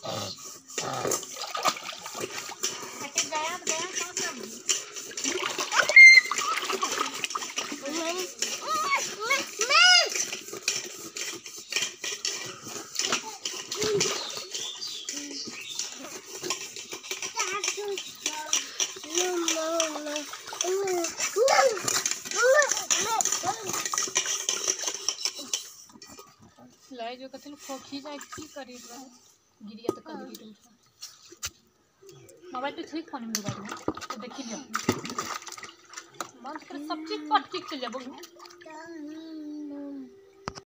लाई जो कथल खोखी जाए की करी रहा गिरिया तो कल गिरी मोबाइल पे ठीक फोन में लगा दूँ तो देखी लिया बंद कर सब चीज पर ठीक चल जाए